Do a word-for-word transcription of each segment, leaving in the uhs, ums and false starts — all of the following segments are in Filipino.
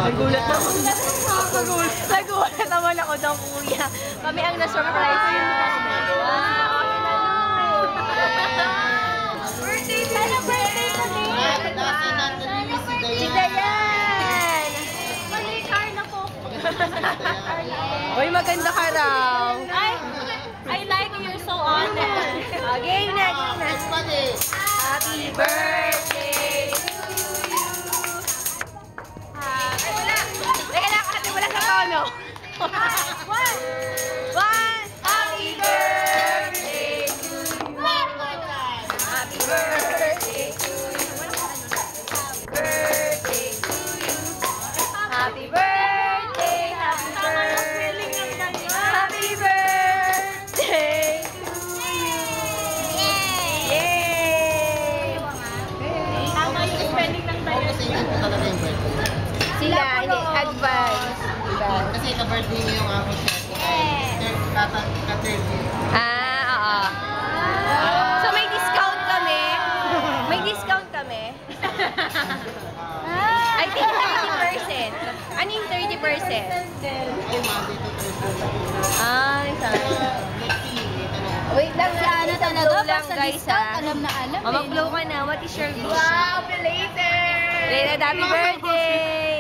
Nagulat ako. Nagulat naman ako daw, kuya. Kami ang na-surprise niya. Birthday! Sana birthday ko din! Si Dayan! Mali, car na po. Uy, maganda ka raw. Ay, I like you, you're so honest. Okay, na, game na. Happy birthday to you. Happy birthday. Teka lang, kasi wala sa tono. One. One. Happy birthday to you. Happy birthday to you. Happy birthday to you. Happy birthday. Happy birthday. Happy birthday to you. Yay! Tama yung spelling ng tayo. Sila, hindi, advance. Kasi ka-birthday niyo yung ako siya. Ka-thirty. Ah, oo. So may discount kami. May discount kami. I think thirty percent. Ano yung thirty percent? Ay, Monday to Thursday. Ay, sorry. Wait lang, Si Ana talaga, lang basta guys discount, ha. alam na alam O, eh. mag-blow ka na. What is your wish? Wow, belated! Belated happy birthday!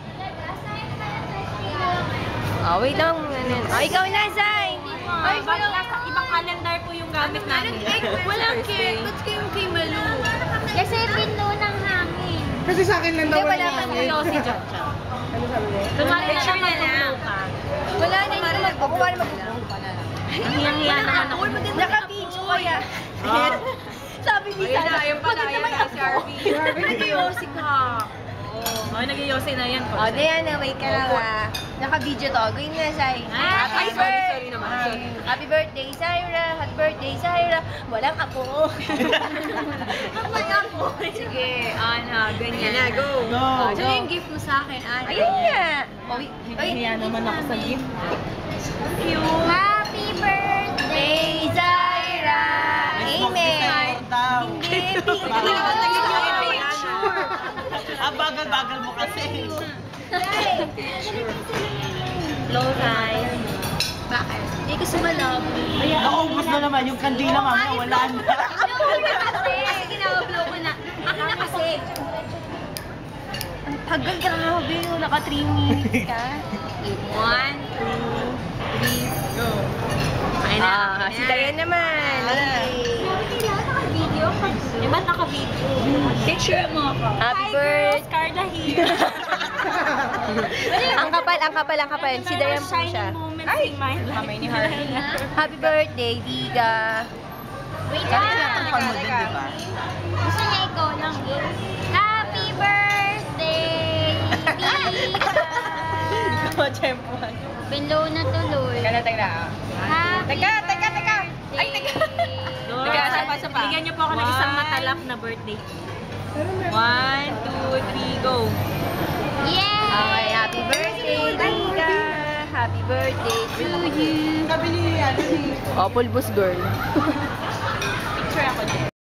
Oh, wait lang. Oh, ikaw na, Zay! Ay, ibang, ibang calendar po yung gamit namin. Walang cake. Ba't kayo kay Malu? Kasi pinlo ng hangin. Kasi sa akin lang Hindi, daw wala wala pa namin. kayo si John. Ano sabi niya? Tumali na Picture lang na lang. ka. Wala na, hindi naman. Ako wala mag-blow. Hiyang-hiya naman ako. Naka-video kaya. Ah. Sabi ni Sana, maganda may ako. Nag-iossi ka. Oh, nag-iossi na yan. O, Diana, wait ka lang ha. Naka-video to. Gawin na, Sai. Happy birthday! Happy birthday, Zaira! Happy birthday, Zaira! Walang apo. Walang apo. Sige, Ana, ganyan na. Go. Go. So, yung gift mo sa akin, Ana. Ayun nga. Hiyang-hiya naman ako sa gift. Happy birthday, Zaira! Amen! Hindi, picture. Ang bagal-bagal mo kasi. Low rise. Bakit? Hindi ko sumalab. Naubos na naman yung kandila mamaya wala na. Naubos na kasi. Sige, na-upload ko na. Akin na kasi. Ang tagal, grabe. Naka three minutes ka. One, two, three, go. Ay na. Ah, si Dayan naman. Naka-video? Eh, ba't naka-video? Picture mo ako. Happy birthday. Carla here. Ang kapal, ang kapal, ang kapal. Si Dayan po siya. Ay! Kamay ni Harvey. Happy birthday, Diga. Wait Kaya lang. tinatangkan mo din, di ba? Gusto niya ikaw lang. Happy birthday, Diga! Below na tuloy. Teka na, teka na. Happy Teka, teka, teka. Ay, teka. Teka, sapa, sapa. Bigyan niyo po ako ng isang matalak na birthday. One, two, three, go. Yay! Okay, happy birthday, Diga. Happy birthday to you. Sabi ni, ano ni, Oh, pulbos girl.